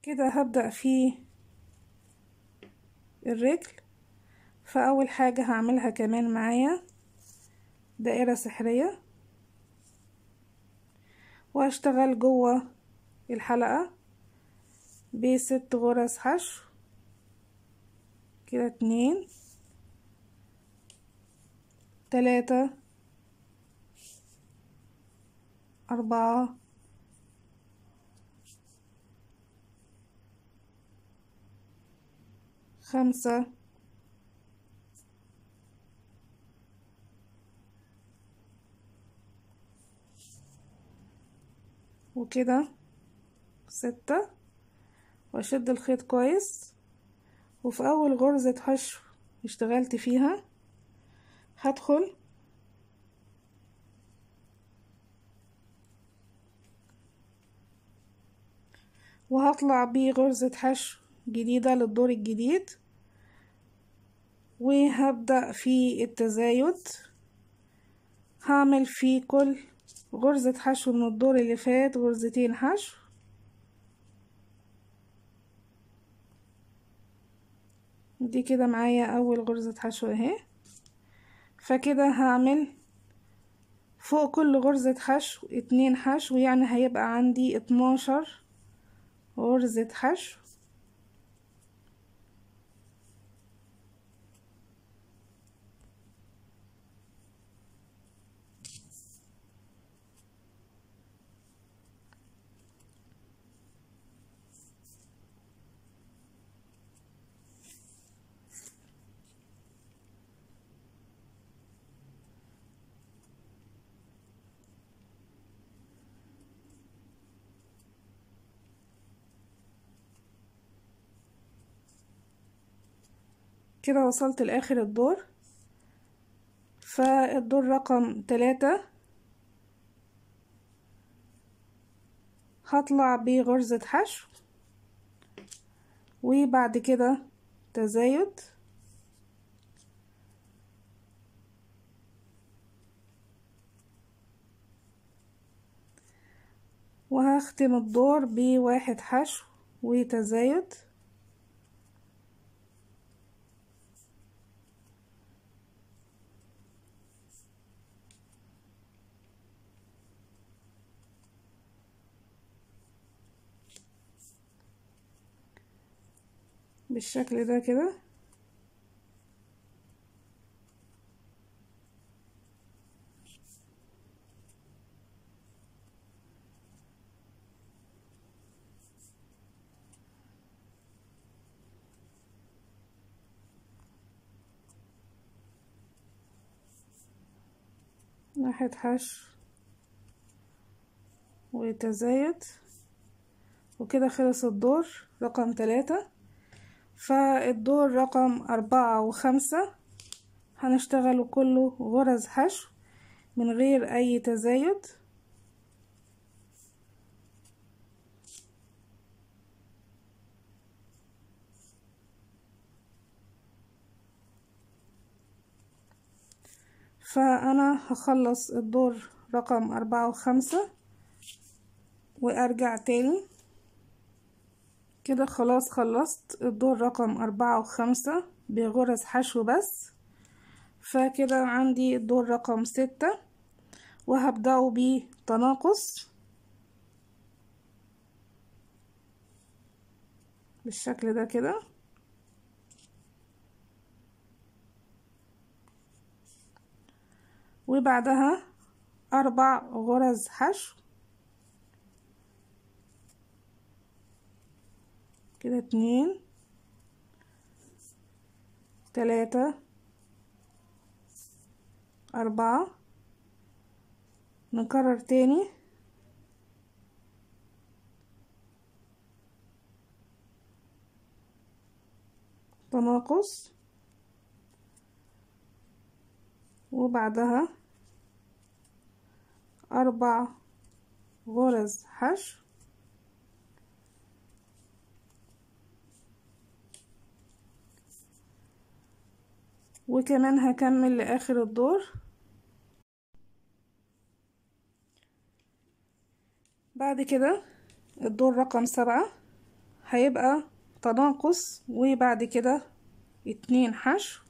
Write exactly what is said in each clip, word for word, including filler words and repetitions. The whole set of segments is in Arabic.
كده هبدأ في الرجل. فأول حاجة هعملها كمان معايا دائرة سحرية، وهشتغل جوه الحلقة بست غرز حشو. كده اتنين، تلاتة، أربعة، خمسة، وكده ستة. واشد الخيط كويس، وفي اول غرزة حشو اشتغلت فيها هدخل وهطلع بغرزة حشو جديدة للدور الجديد، وهبدأ في التزايد. هعمل في كل غرزة حشو من الدور اللي فات غرزتين حشو، دي كده معايا اول غرزة حشو اهي. فكده هعمل فوق كل غرزة حشو اتنين حشو، يعني هيبقى عندي اتناشر غرزة حشو. كده وصلت لاخر الدور. فالدور رقم تلاتة هطلع بغرزة حشو، وبعد كده تزايد، وهختم الدور بواحد حشو وتزايد، بالشكل ده كده. واحد حشو وتزايد، وكده خلص الدور رقم تلاتة. فالدور رقم أربعة وخمسة هنشتغل كله غرز حشو من غير أي تزايد. فأنا هخلص الدور رقم أربعة وخمسة وأرجع تاني. كده خلاص خلصت الدور رقم أربعة وخمسة بغرز حشو بس. فكده عندي الدور رقم ستة، وهبدأه بتناقص بالشكل ده كده. وبعدها أربع غرز حشو. كده اتنين، تلاتة، أربعة. نكرر تاني، تناقص، وبعدها أربع غرز حشو. وكمان هكمل لآخر الدور. بعد كده الدور رقم سبعة هيبقى تناقص وبعد كده اتنين حشو،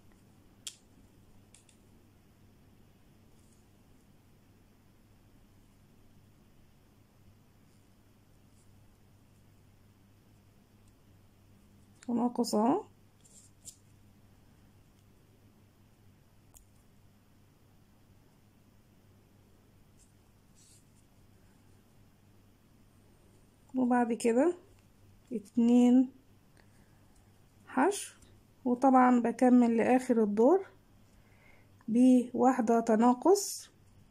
تناقص اهو، وبعد كده اتنين حشو، وطبعا بكمل لاخر الدور بواحدة تناقص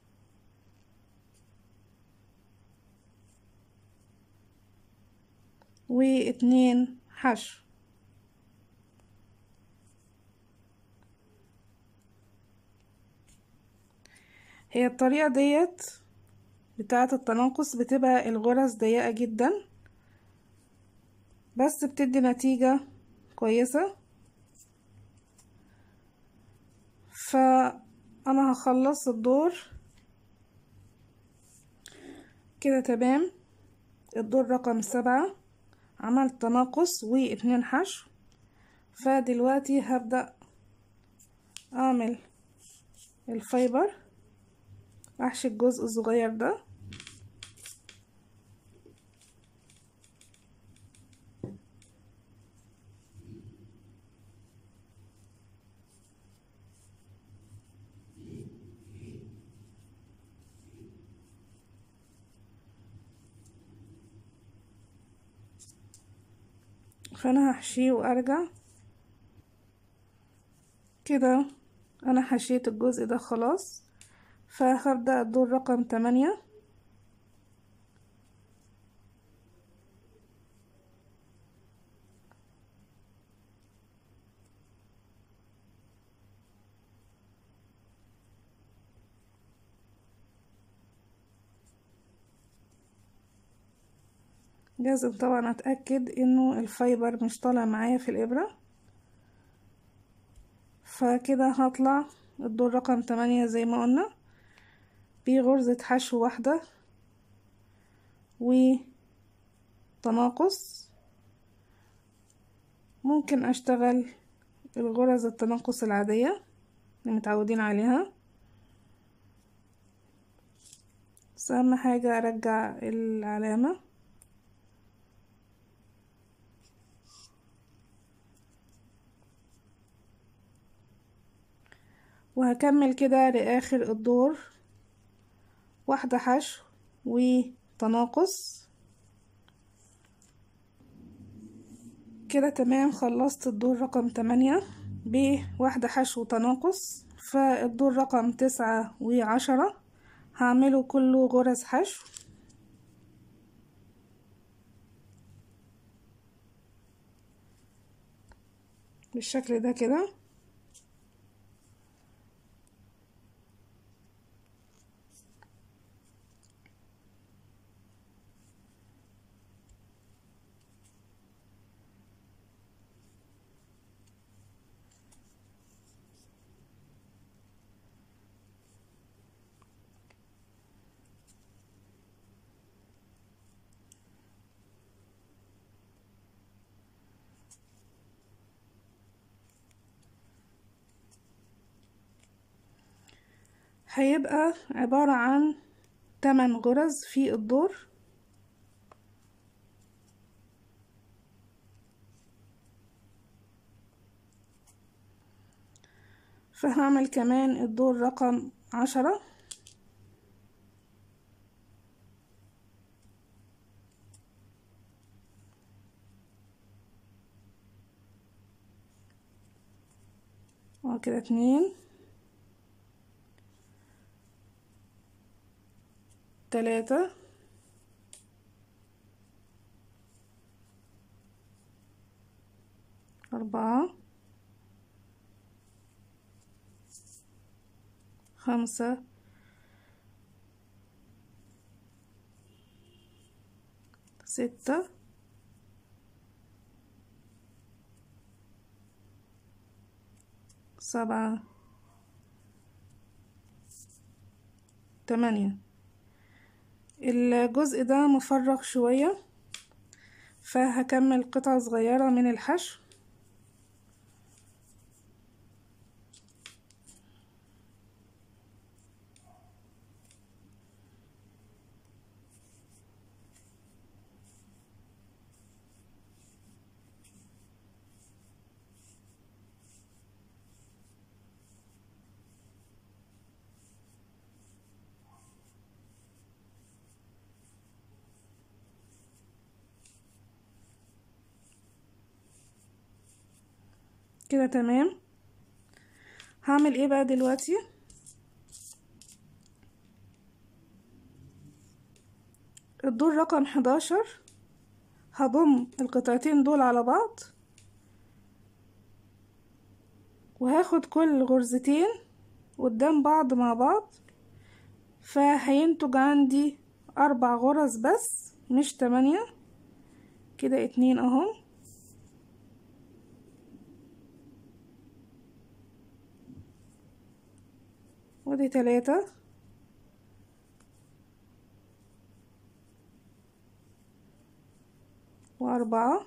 واتنين حشو. هي الطريقة ديت بتاعة التناقص بتبقى الغرز ضيقة جدا، بس بتدي نتيجة كويسة. فأنا هخلص الدور كده تمام. الدور رقم سبعة عملت تناقص واتنين حشو، فدلوقتي هبدأ أعمل الفايبر، أحشي الجزء الصغير ده، فأنا هحشيه وأرجع كده. أنا حشيت الجزء ده خلاص، فهبدأ الدور رقم تمانية. لازم طبعا اتأكد انه الفايبر مش طالع معايا في الابرة. فكده هطلع الدور رقم تمانية زي ما قلنا بغرزة حشو واحدة وتناقص. ممكن اشتغل الغرز التناقص العادية اللي متعودين عليها، بس اهم حاجة ارجع العلامة. وهكمل كده لاخر الدور، واحدة حشو وتناقص كده تمام. خلصت الدور رقم تمانية بواحدة حشو تناقص. فالدور رقم تسعة وعشرة هعمله كله غرز حشو بالشكل ده كده. هيبقى عبارة عن تمن غرز في الدور. فهعمل كمان الدور رقم عشرة، وكده اتنين تلاتة أربعة خمسة ستة سبعة تمانية. الجزء ده مفرغ شوية، فهكمل قطعة صغيرة من الحشو. كده تمام. هعمل ايه بقى دلوقتي؟ الدور رقم حداشر هضم القطعتين دول على بعض، وهاخد كل غرزتين قدام بعض مع بعض، فهينتج عندي اربع غرز بس مش تمانية. كده اتنين اهم، ودي تلاتة، واربعة.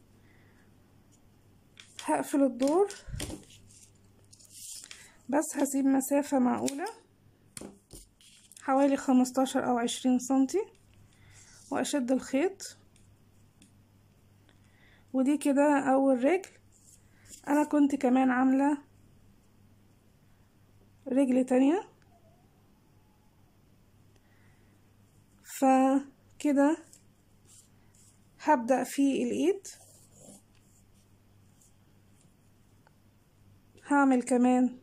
هقفل الدور بس هسيب مسافة معقولة حوالي خمستاشر او عشرين سنتي، واشد الخيط. ودي كده اول رجل. انا كنت كمان عاملة رجل تانية، فكده هبدأ في الايد. هعمل كمان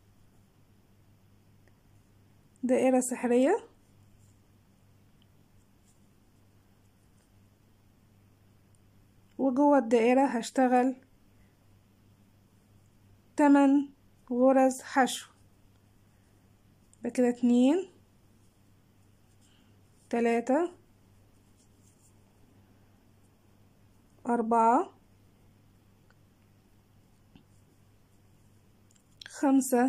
دائرة سحرية، وجوه الدائرة هشتغل تمن غرز حشو. بكده اتنين، تلاتة، أربعة، خمسة،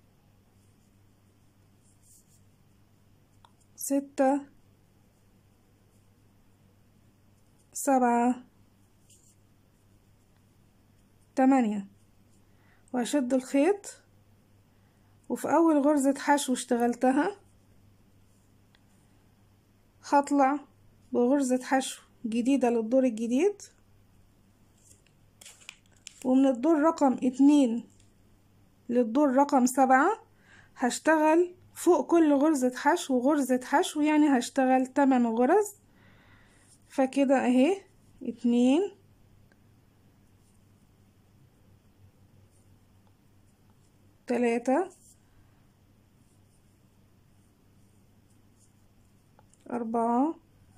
ستة، سبعة، تمانية. وهشد الخيط، وفي أول غرزة حشو اشتغلتها هطلع بغرزة حشو جديدة للدور الجديد، ومن الدور رقم اتنين للدور رقم سبعة هشتغل فوق كل غرزة حشو غرزة حشو، يعني هشتغل تمن غرز. فكده اهي اتنين، تلاتة، أربعة،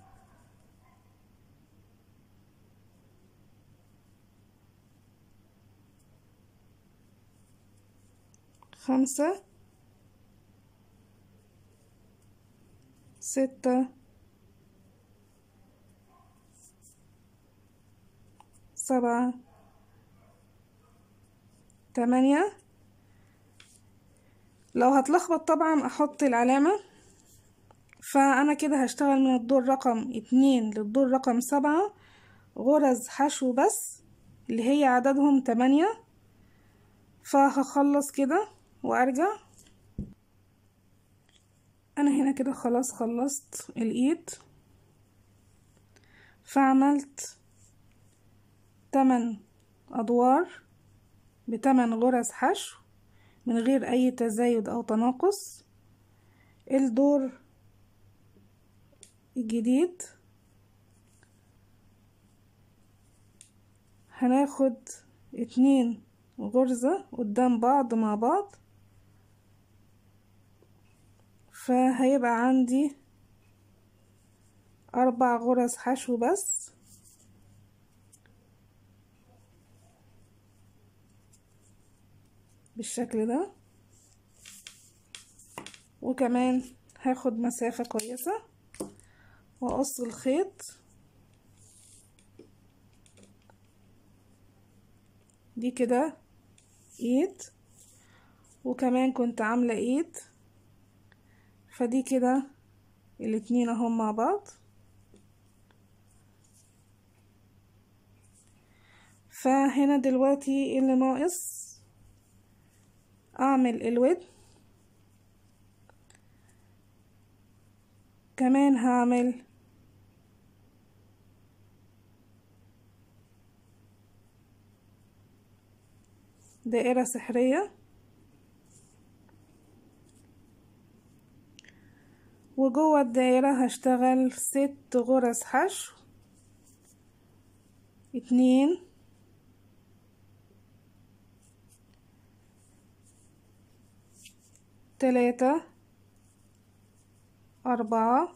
خمسة، ستة، سبعة، تمانية. لو هتلخبط طبعا احط العلامة. فانا كده هشتغل من الدور رقم اتنين للدور رقم سبعة غرز حشو بس، اللي هي عددهم تمانية. فهخلص كده وارجع. انا هنا كده خلاص خلصت الايد، فعملت تمن ادوار بتمن غرز حشو من غير اي تزايد او تناقص. الدور الجديد هناخد اتنين غرزة قدام بعض مع بعض، فهيبقى عندي اربع غرز حشو بس. بالشكل ده. وكمان هاخد مسافة كويسة واقص الخيط. دي كده ايد، وكمان كنت عاملة ايد، فدي كده الاتنين اهم مع بعض. فهنا دلوقتي اللي ناقص اعمل الود، كمان هعمل دائرة سحرية، وجوه الدائرة هشتغل ست غرز حشو، اتنين تلاتة أربعة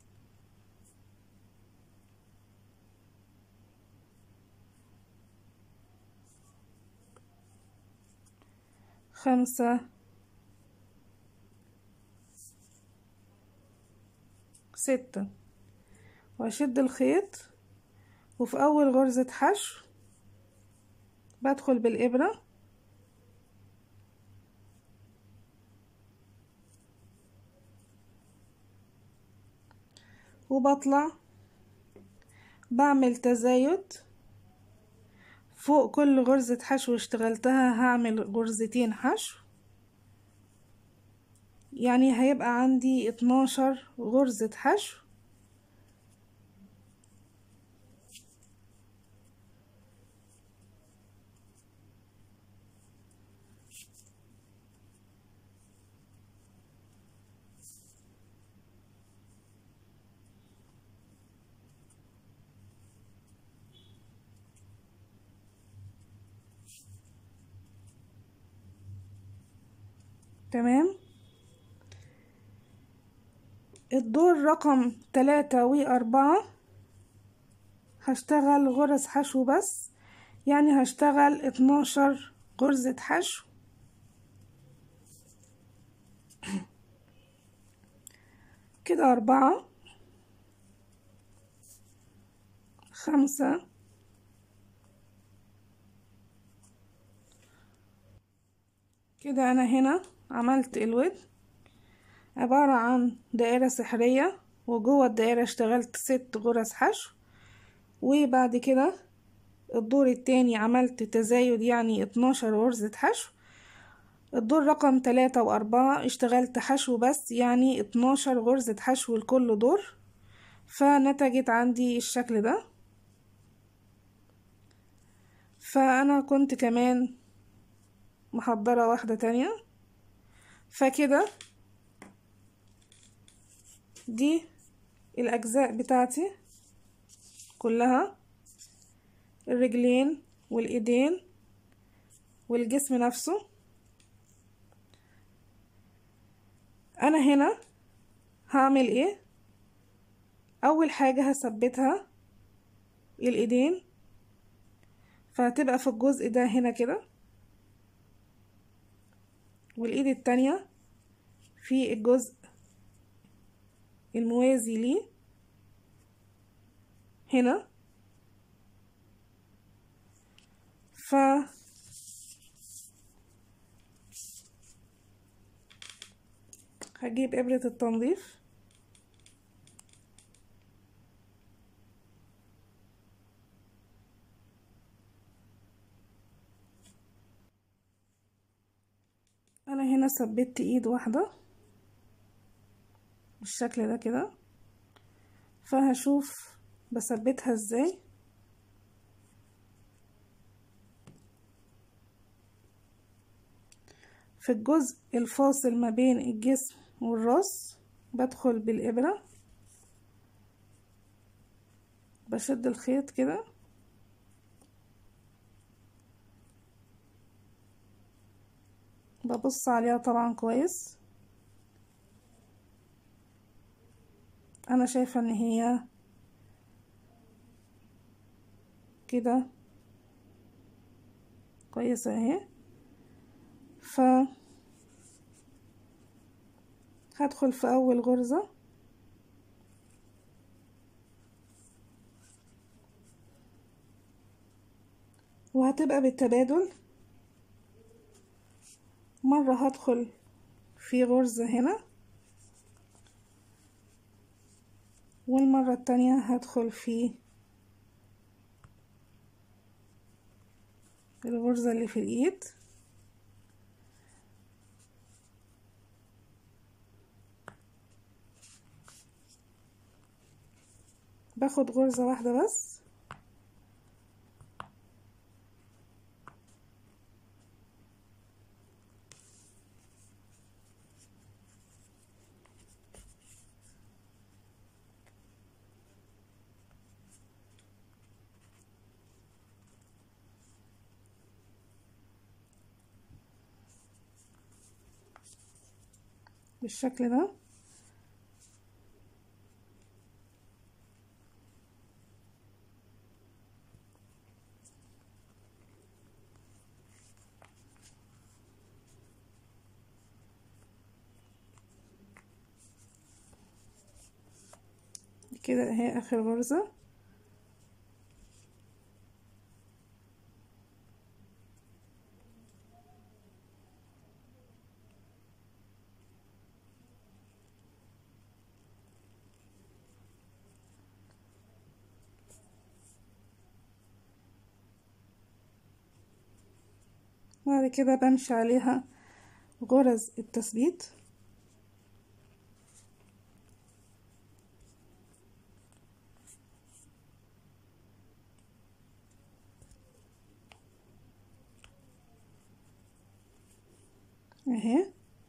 خمسة ستة، واشد الخيط، وفي اول غرزة حشو بدخل بالابرة وبطلع بعمل تزايد فوق كل غرزة حشو اشتغلتها، هعمل غرزتين حشو، يعني هيبقى عندي اتناشر غرزة حشو. تمام. الدور رقم تلاتة واربعة هشتغل غرز حشو بس، يعني هشتغل اتناشر غرزة حشو. كده أربعة خمسة كده أنا هنا عملت الود عبارة عن دائرة سحرية، وجوه الدائرة اشتغلت ست غرز حشو، وبعد كده الدور التاني عملت تزايد يعني اتناشر غرزة حشو. الدور رقم تلاتة واربعة اشتغلت حشو بس، يعني اتناشر غرزة حشو لكل دور، فنتجت عندي الشكل ده. فانا كنت كمان محضرة واحدة تانية، فكده دي الاجزاء بتاعتي كلها، الرجلين والايدين والجسم نفسه. انا هنا هعمل ايه؟ اول حاجة هثبتها الايدين، فهتبقى في الجزء ده هنا كده، والايد التانية في الجزء الموازي ليه هنا. ف هجيب ابرة التنظيف انا هنا ثبت ايد واحدة بالشكل ده كده، فهشوف بثبتها ازاي. في الجزء الفاصل ما بين الجسم والراس بدخل بالإبرة، بشد الخيط كده، ببص عليها طبعا كويس. انا شايفة ان هي كده كويسة اهي. ف هدخل في اول غرزة وهتبقى بالتبادل، مرة هدخل في غرزة هنا، والمرة التانية هدخل في الغرزة اللي في الايد، باخد غرزة واحدة بس بالشكل ده. كده اهي اخر غرزة. بعد كده بمشي عليها غرز التثبيت. اهي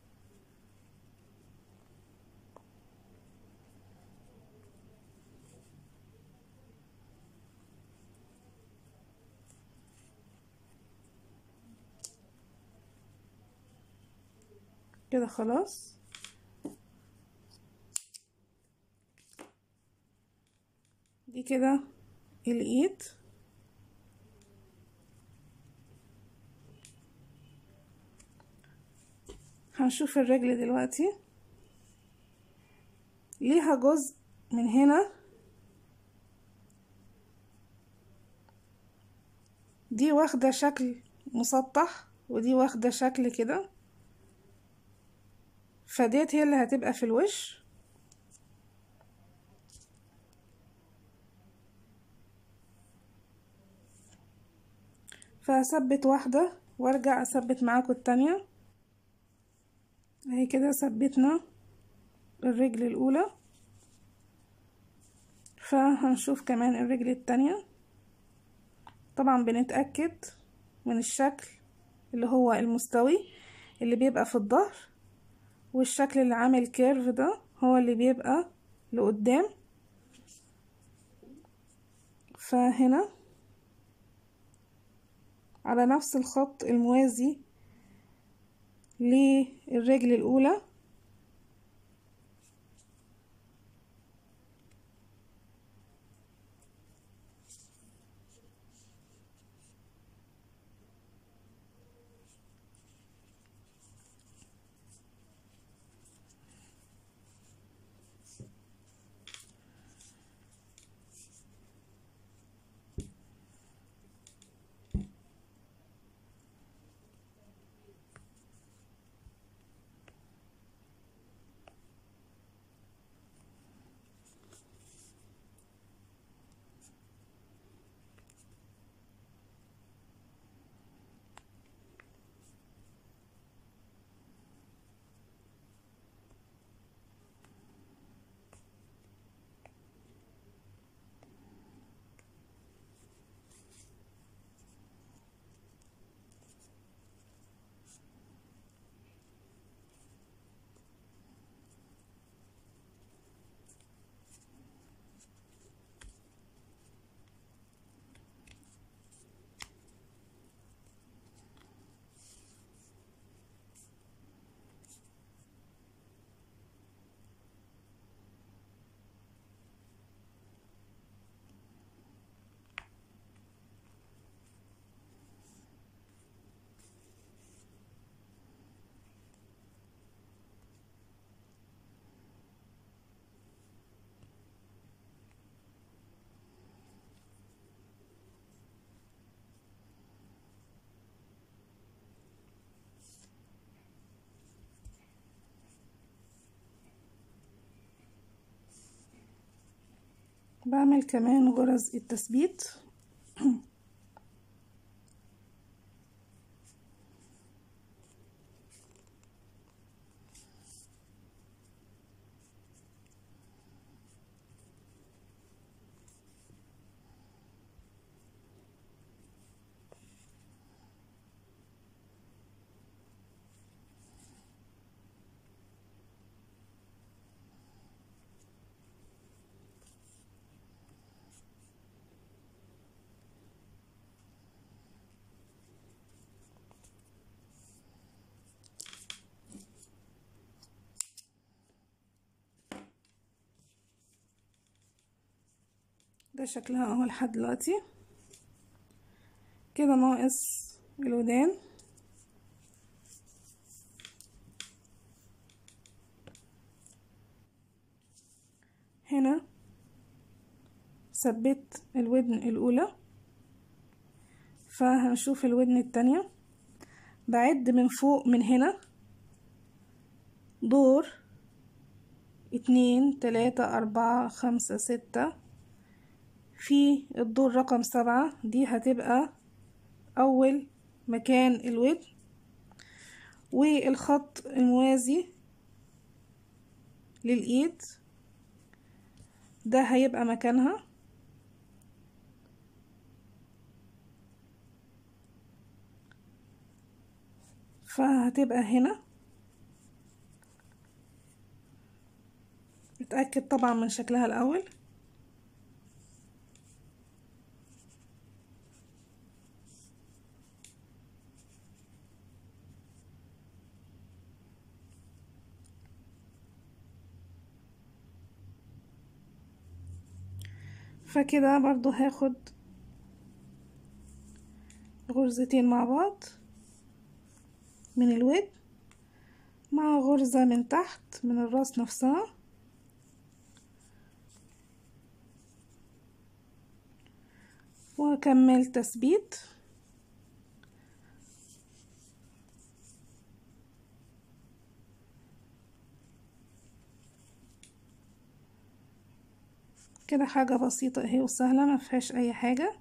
كده خلاص. دي كده الايد. هنشوف الرجل دلوقتي. ليها جزء من هنا، دي واخدة شكل مسطح ودي واخدة شكل كده، فديت هي اللي هتبقى في الوش. فهثبت واحدة وارجع اثبت معاكم التانية. اهي كده ثبتنا الرجل الاولى، فهنشوف كمان الرجل التانية. طبعا بنتأكد من الشكل اللي هو المستوي اللي بيبقى في الظهر، والشكل اللي عامل كيرف ده هو اللي بيبقى لقدام. فهنا على نفس الخط الموازي للرجل الأولى بعمل كمان غرز التثبيت. ده شكلها اهو لحد دلوقتي. كده ناقص الودان. هنا ثبت الودن الاولى، فهنشوف الودن التانية. بعد من فوق من هنا دور اتنين تلاتة اربعة خمسة ستة، في الدور رقم سبعة دي هتبقى اول مكان الودن، والخط الموازي للايد ده هيبقى مكانها. فهتبقى هنا. اتأكد طبعا من شكلها الاول. فكده برضو هاخد غرزتين مع بعض من الودن مع غرزة من تحت من الراس نفسها، واكمل تثبيت. كده حاجة بسيطة اهي وسهلة، ما فيهاش اي حاجة.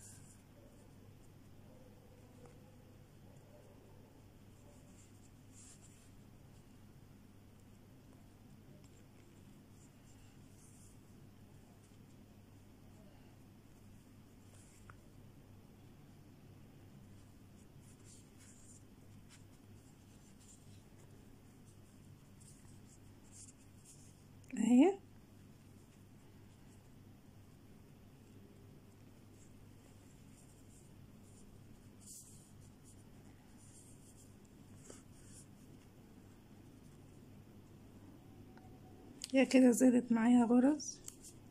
اهي هي كده زادت معايا غرز.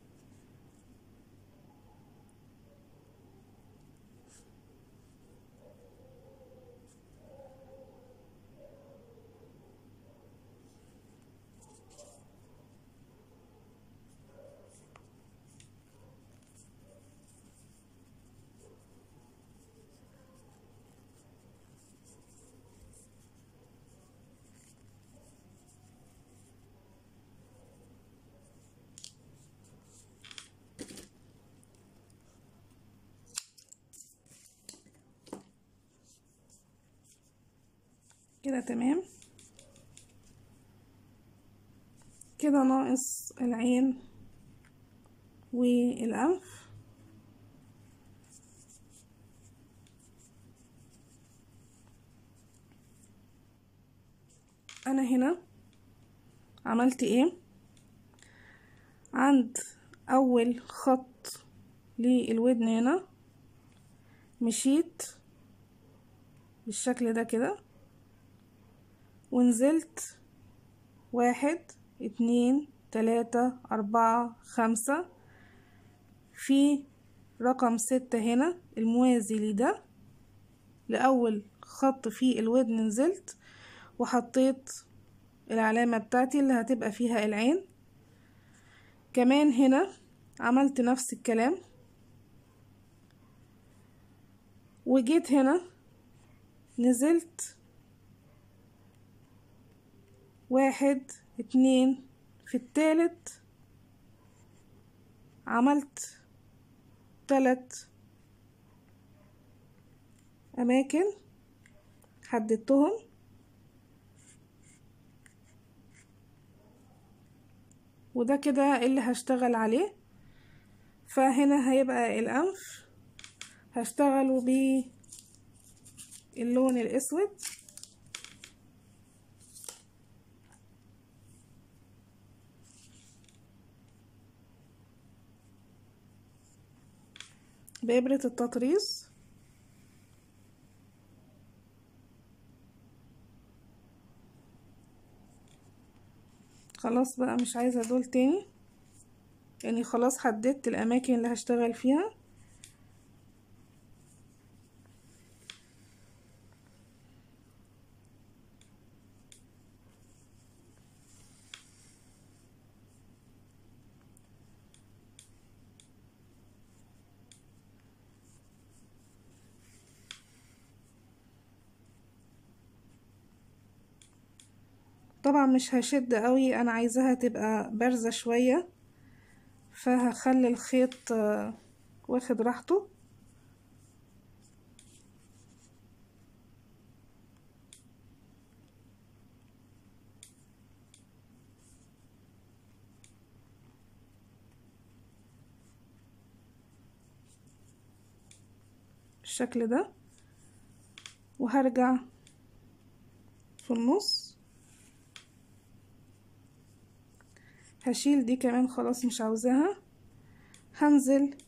كده تمام. كده ناقص العين والأنف. أنا هنا عملت ايه؟ عند أول خط للودن هنا مشيت بالشكل ده كده، ونزلت واحد اتنين تلاتة اربعة خمسة، في رقم ستة هنا الموازي لده لأول خط في الودن نزلت وحطيت العلامة بتاعتي اللي هتبقى فيها العين. كمان هنا عملت نفس الكلام، وجيت هنا نزلت واحد اتنين، في التالت عملت تلات أماكن حددتهم، وده كده اللي هشتغل عليه. فهنا هيبقى الأنف هشتغله باللون الأسود، بإبرة التطريز. خلاص بقى مش عايزة دول تاني. يعني خلاص حددت الاماكن اللي هشتغل فيها. طبعا مش هشد قوي، انا عايزاها تبقى بارزة شوية، فهخلي الخيط واخد راحته. بالشكل ده، وهرجع في النص هشيل دي كمان، خلاص مش عاوزاها. هنزل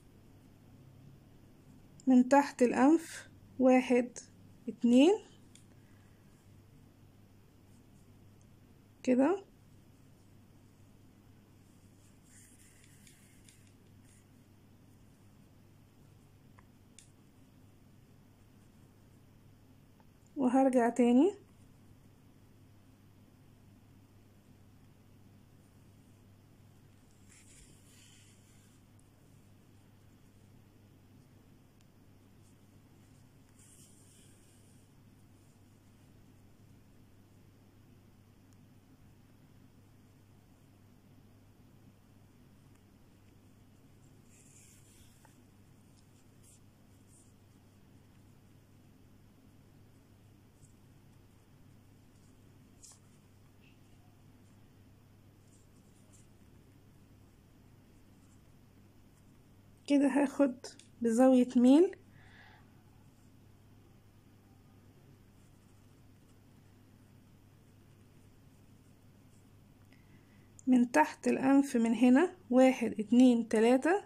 من تحت الأنف، واحد اتنين كده، وهرجع تاني. كده هاخد بزاوية ميل من تحت الأنف، من هنا واحد اتنين تلاتة،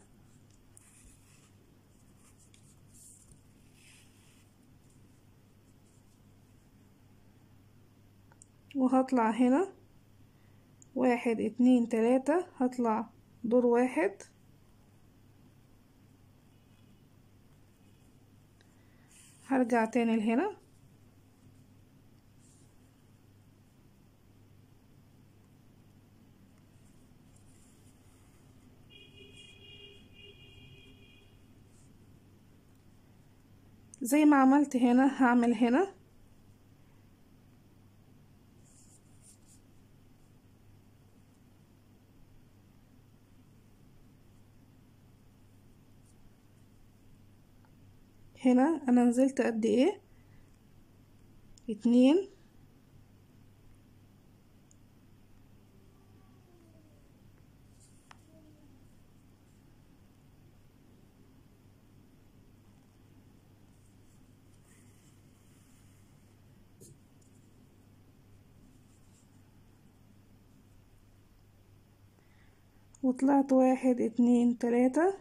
وهطلع هنا واحد اتنين تلاتة، هطلع دور واحد، هرجع تاني لهنا، زي ما عملت هنا هعمل هنا. هنا انا نزلت قد ايه؟ اتنين، وطلعت واحد اتنين تلاتة،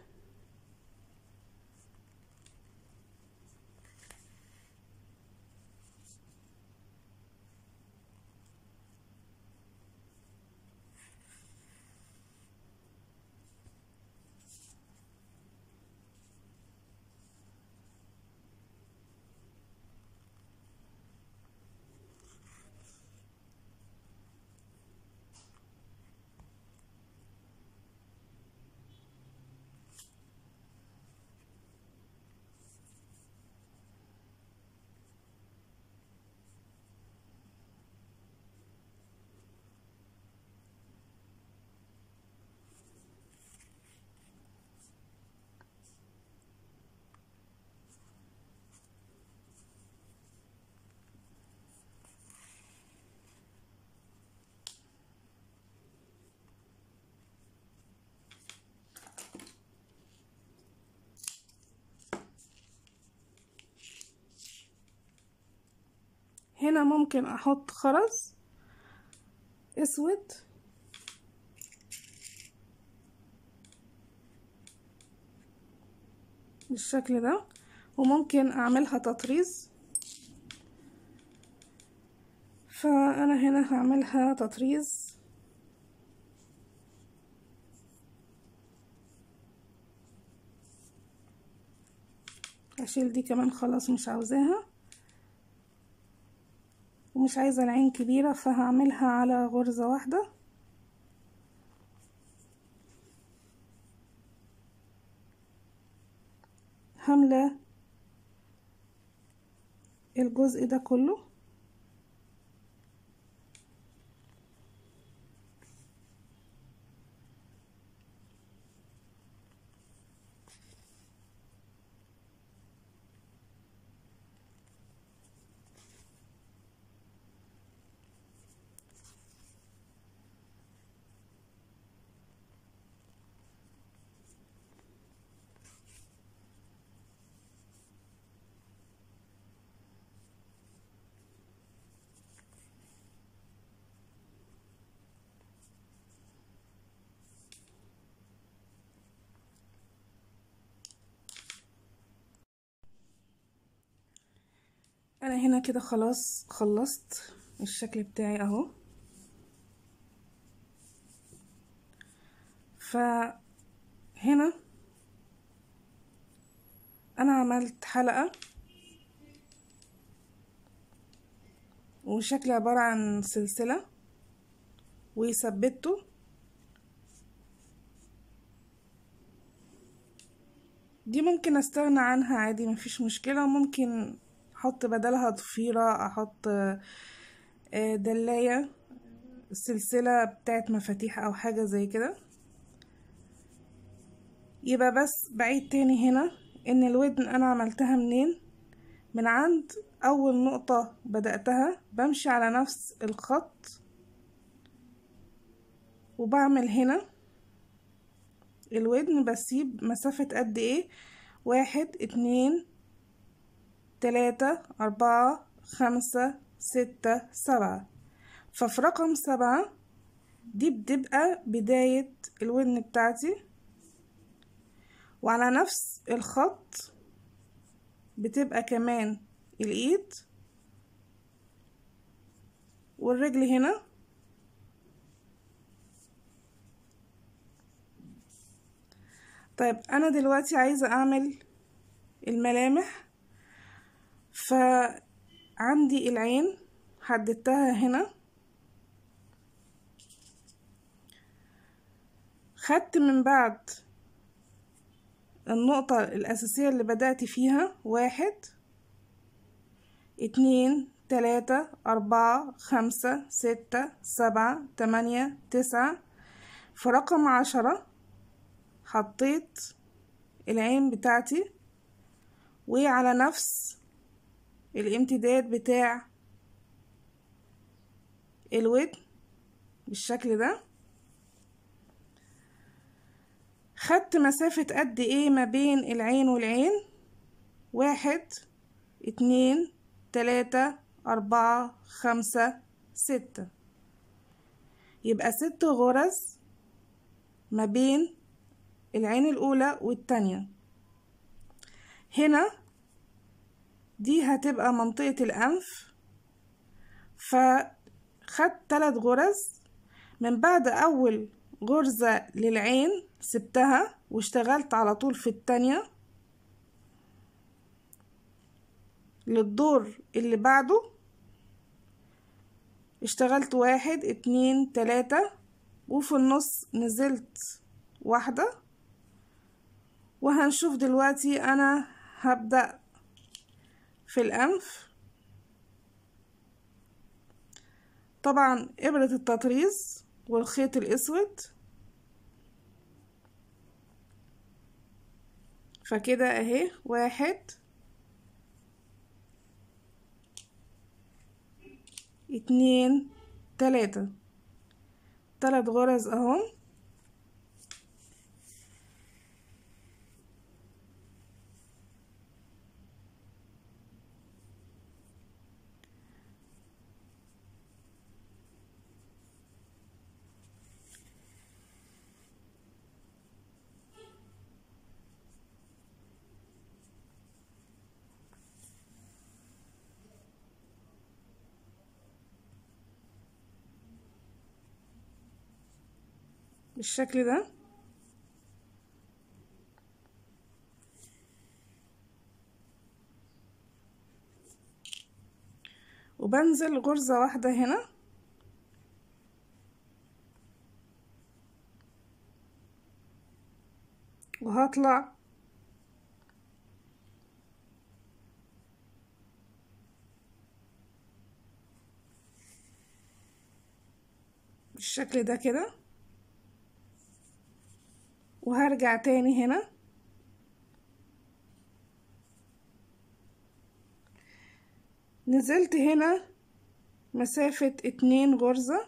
هنا ممكن احط خرز اسود بالشكل ده، وممكن اعملها تطريز، فانا هنا هعملها تطريز. هشيل دي كمان خلاص مش عاوزاها، ومش عايزة العين كبيرة فهعملها على غرزة واحدة. هملى الجزء ده كله. انا هنا كده خلاص خلصت الشكل بتاعي اهو. فهنا انا عملت حلقة وشكل عبارة عن سلسلة وثبته. دي ممكن استغنى عنها عادي مفيش مشكلة، وممكن احط بدلها ضفيرة، احط دلاية، سلسلة بتاعت مفاتيح او حاجة زي كده. يبقى بس بعيد تاني هنا ان الودن انا عملتها منين؟ من عند اول نقطة بدأتها بمشي على نفس الخط وبعمل هنا الودن، بسيب مسافة قد ايه؟ واحد اتنين تلاتة اربعة خمسة ستة سبعة. ففي رقم سبعة دي بتبقى بداية الودن بتاعتي، وعلى نفس الخط بتبقى كمان الايد والرجل هنا. طيب انا دلوقتي عايزة اعمل الملامح، فعندي العين حددتها هنا، خدت من بعد النقطة الأساسية اللي بدأت فيها واحد اتنين تلاتة أربعة خمسة ستة سبعة تمانية تسعة. في رقم عشرة حطيت العين بتاعتي وعلى نفس الامتداد بتاع الودن بالشكل ده. خدت مسافة قد ايه ما بين العين والعين؟ واحد اتنين تلاتة اربعة خمسة ستة. يبقى ست غرز ما بين العين الاولى والتانية. هنا دي هتبقى منطقة الانف، فخدت تلات غرز. من بعد اول غرزة للعين سبتها واشتغلت على طول في التانية للدور اللي بعده. اشتغلت واحد اتنين تلاتة وفي النص نزلت واحدة. وهنشوف دلوقتي انا هبدأ في الانف. طبعا ابرة التطريز والخيط الاسود. فكده اهي واحد اتنين تلاتة، تلات غرز اهو. بالشكل ده. وبنزل غرزة واحدة هنا وهطلع بالشكل ده كده، وهرجع تاني هنا نزلت هنا مسافة اتنين غرزة،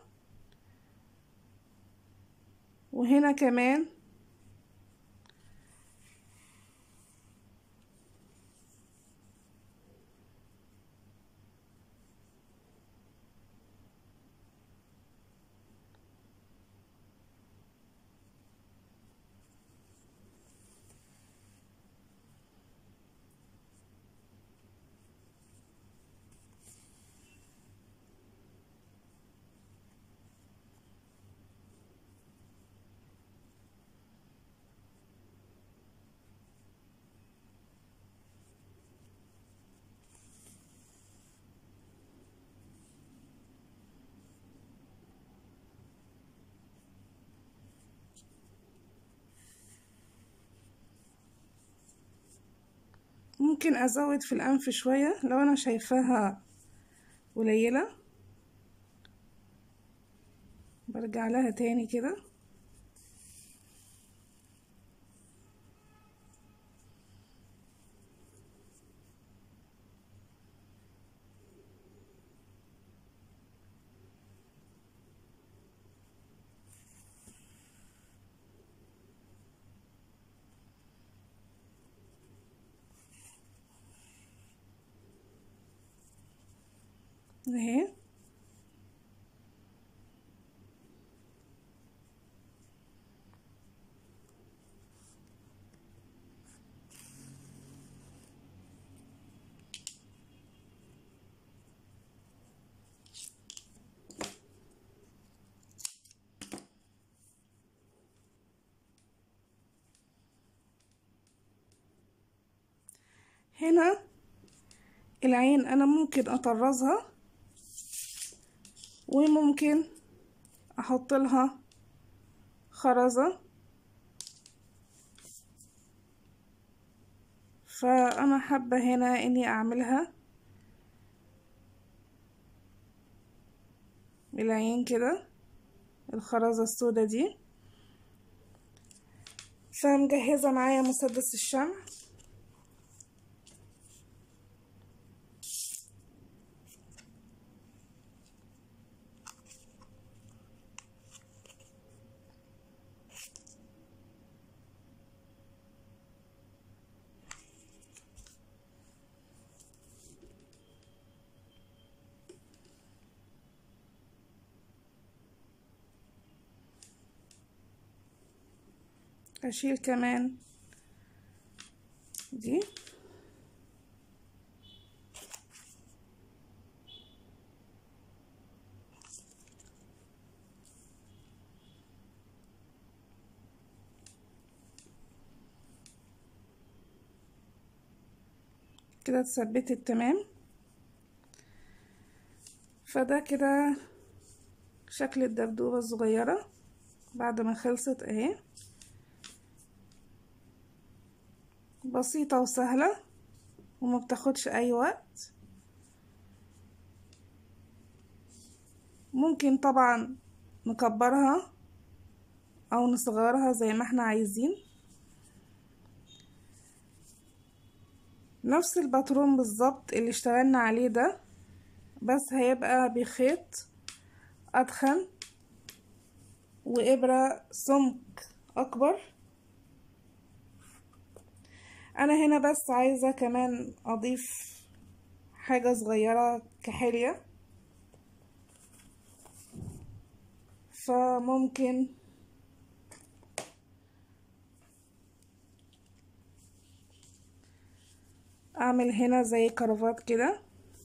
وهنا كمان ممكن ازود في الانف شوية لو انا شايفاها قليلة، برجع لها تاني كده. اهي هنا العين انا ممكن اطرزها وممكن احط لها خرزة، فانا حابة هنا اني اعملها بالعين كده الخرزة السوداء دي. فمجهزة معايا مسدس الشمع، اشيل كمان دي كده اتثبتت تمام. فده كده شكل الدبدوبة الصغيرة بعد ما خلصت اهي، بسيطة وسهلة وما بتاخدش اي وقت. ممكن طبعا نكبرها او نصغرها زي ما احنا عايزين، نفس الباترون بالظبط اللي اشتغلنا عليه ده، بس هيبقى بخيط ادخن وابرة سمك اكبر. انا هنا بس عايزة كمان اضيف حاجة صغيرة كحلية، فممكن اعمل هنا زي كرافات كده،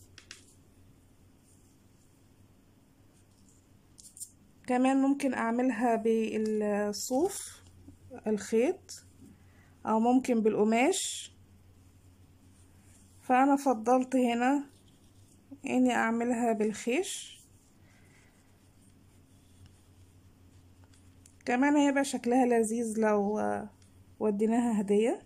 كمان ممكن اعملها بالصوف الخيط او ممكن بالقماش، فانا فضلت هنا اني اعملها بالخيش. كمان هيبقى شكلها لذيذ لو وديناها هدية.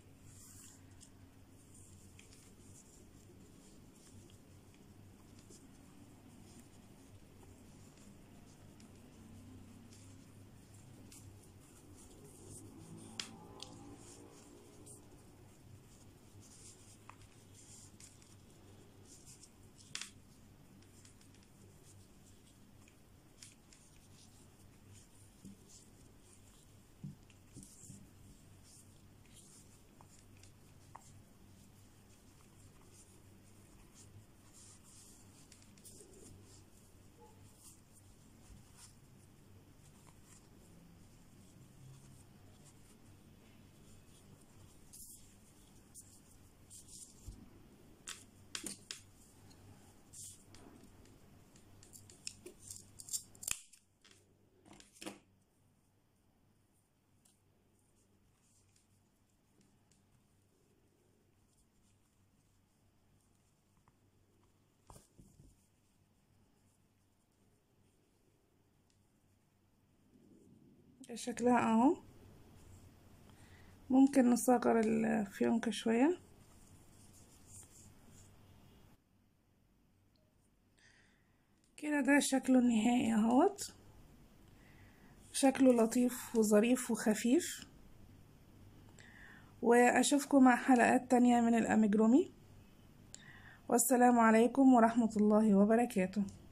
شكلها اهو. ممكن نصغر الفيونكة شوية. كده ده شكله النهائي اهوت. شكله لطيف وظريف وخفيف. واشوفكم مع حلقات تانية من الاميجرومي. والسلام عليكم ورحمة الله وبركاته.